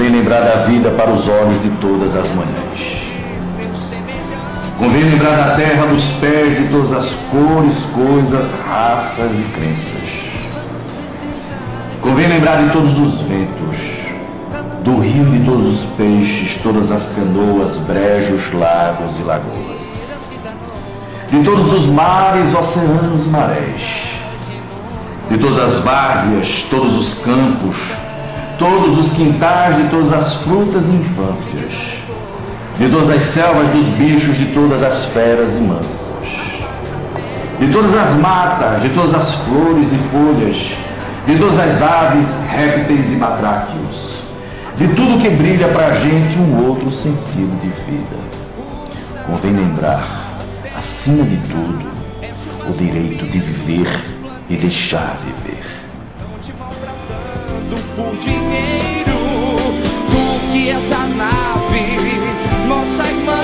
Convém lembrar da vida para os olhos de todas as manhãs. Convém lembrar da terra dos pés de todas as cores, coisas, raças e crenças. Convém lembrar de todos os ventos, do rio de todos os peixes, todas as canoas, brejos, lagos e lagoas, de todos os mares, oceanos e marés, de todas as várzeas, todos os campos, todos os quintais, de todas as frutas e infâncias, de todas as selvas dos bichos, de todas as feras e mansas, de todas as matas, de todas as flores e folhas, de todas as aves, répteis e matráquios, de tudo que brilha para a gente um outro sentido de vida. Convém lembrar, acima de tudo, o direito de viver e deixar viver. Por dinheiro, do que essa nave, nossa irmã,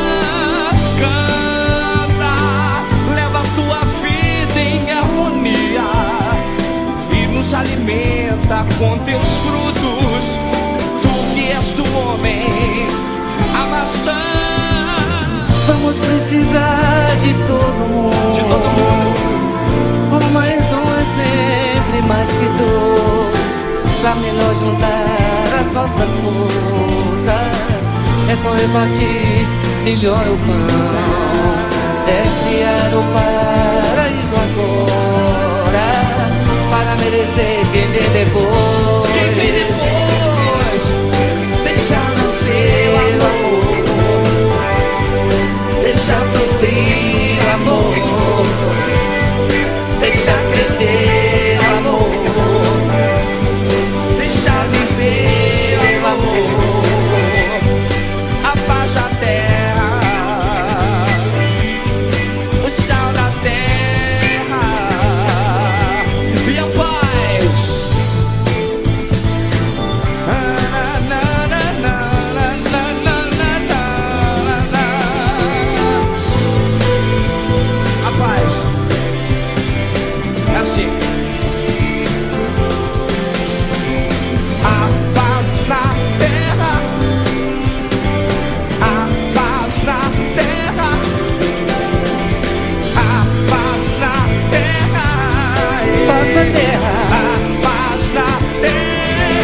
canta, leva a tua vida em harmonia e nos alimenta com teus frutos. Tu que és do homem, a maçã. Vamos precisar de todo mundo, de todo mundo. Mas um é sempre mais que dois. Pra melhor juntar as nossas forças, é só repartir melhor o pão. É criar o paraíso agora, para merecer quem vem depois. Quem vem depois, deixar nascer o amor, deixar fluir o amor, deixar crescer o amor, deixar viver o amor, a paz da terra, o sal da terra e a paz. A paz. É assim. A paz na terra, a paz na terra, a paz na terra, Paz na terra, a paz na terra.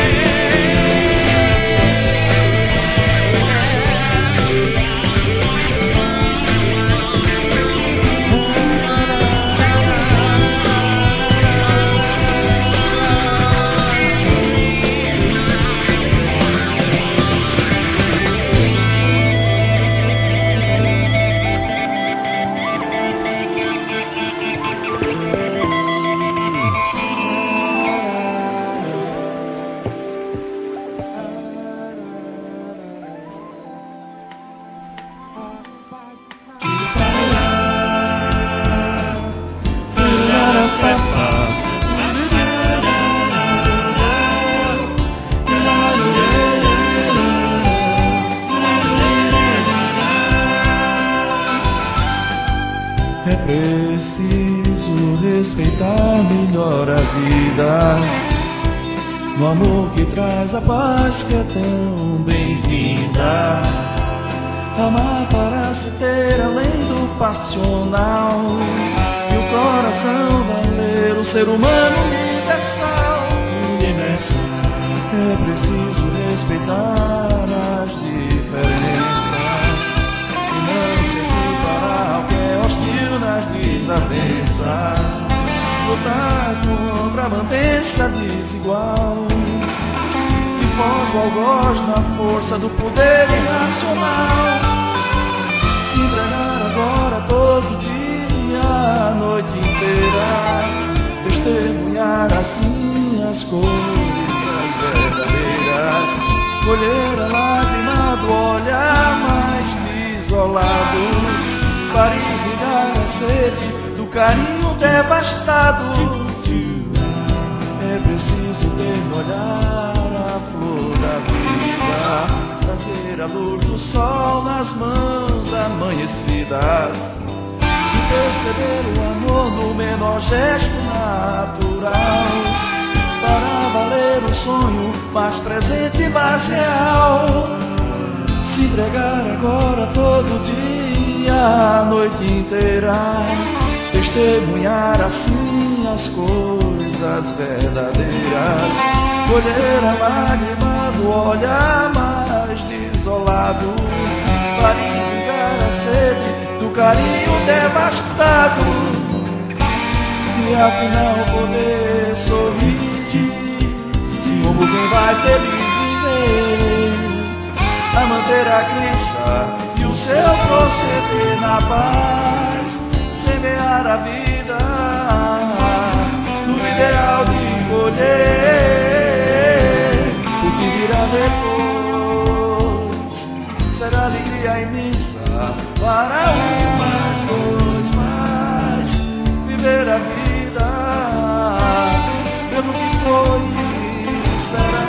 É preciso respeitar melhor a vida, no amor que traz a paz que é tão bem-vinda. Amar para se ter além do passional, e o coração valer o ser humano universal. É preciso respeitar as diferenças e não se equiparar ao que é hostil nas desavenças. Lutar contra a mantença desigual que foge ao algoz na força do poder irracional. Se entregar agora todo dia, a noite inteira, testemunhar assim as coisas verdadeiras, colher a lágrima do olhar mais desolado, para irrigar a sede do carinho devastado. É preciso ter no olhar a flor da vida, trazer a luz do sol nas mãos amanhecidas e perceber o amor no menor gesto natural, para valer o sonho mais presente e mais real. Se entregar agora todo dia, a noite inteira, testemunhar assim as coisas verdadeiras, colher a lágrima do olhar mais desolado, para irrigar a sede do carinho devastado, e afinal poder sorrir como quem vai feliz viver, a manter a crença e o seu proceder na paz, semear a vida no ideal de colher o que virá depois. Será alegria imensa para um mais dois mais, viver a vida pelo que foi e será.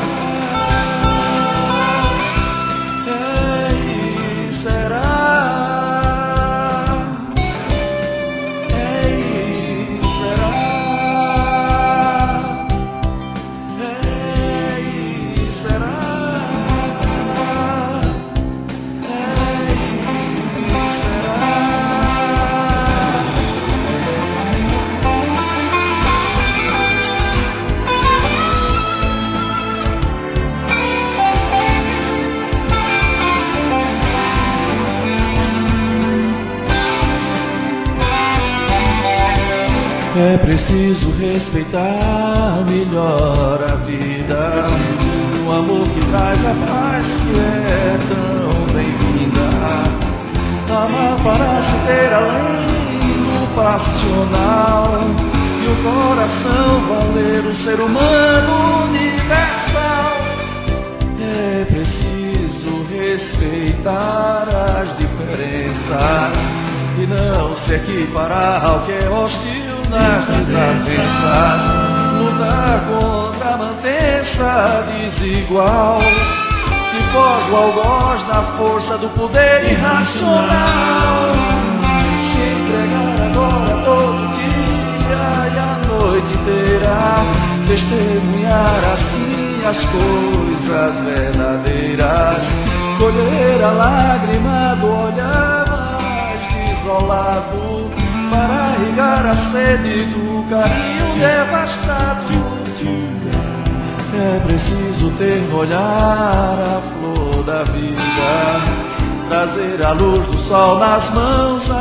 É preciso respeitar melhor a vida, o amor que traz a paz que é tão bem-vinda. Amar para se ter além do passional e o coração valer o ser humano universal. É preciso respeitar as diferenças e não se equiparar ao que é hostil nas desavenças, lutar contra a mantença desigual que foge ao algoz da força do poder irracional. Se entregar agora todo dia e a noite inteira, testemunhar assim as coisas verdadeiras, colher a lágrima do olhar mais desolado, para irrigar a sede do carinho devastado. É preciso ter no olhar a flor da vida, trazer a luz do sol nas mãos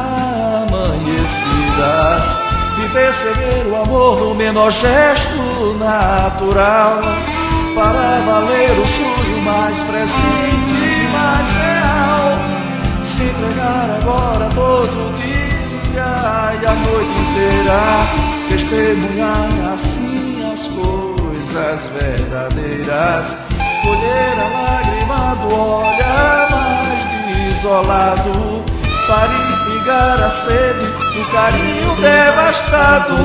amanhecidas e perceber o amor no menor gesto natural, para valer o sonho mais presente e mais real. Se entregar agora todo dia e a noite inteira, testemunhar assim as coisas verdadeiras, colher a lágrima do olhar mais desolado, para irrigar a sede do carinho devastado,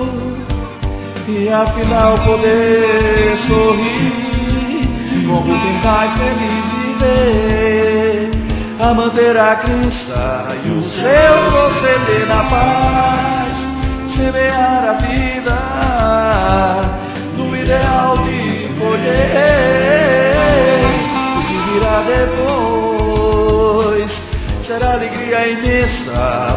e afinal poder sorrir como quem vai feliz viver, a manter a crença e o seu proceder na paz, semear a vida no ideal de colher o que virá depois. Será alegria imensa